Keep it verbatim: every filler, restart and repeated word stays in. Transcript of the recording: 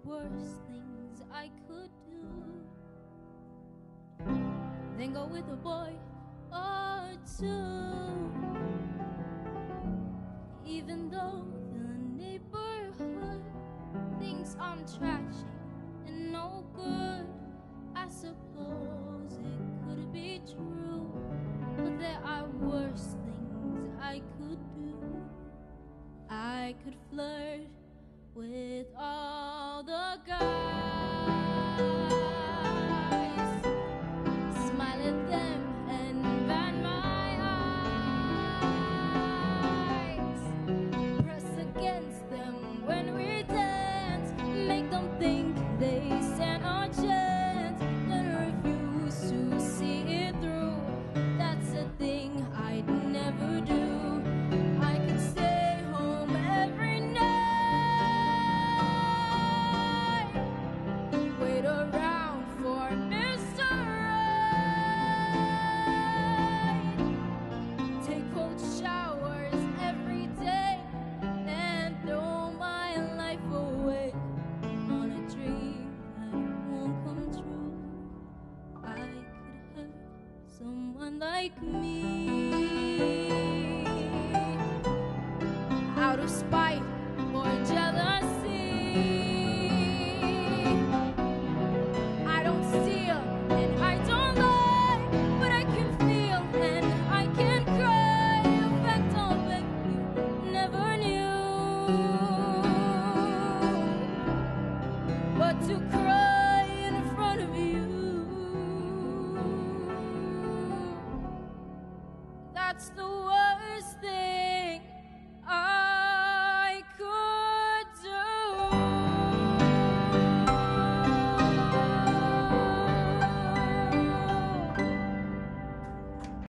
worst things I could do than go with a boy or two. Even though the neighborhood thinks I'm trashy and no good, I suppose it could be true, but there are worse things I could do. I could flirt with all the guys, smile at them and ban my eyes, press against them when we dance, make them think they stand a chance, then refuse to see it through. That's a thing I'd never do. I could stay home every night, wait around for Mister Right, take cold showers every day, and throw my life away on a dream that won't come true. I could hurt someone like me out of spite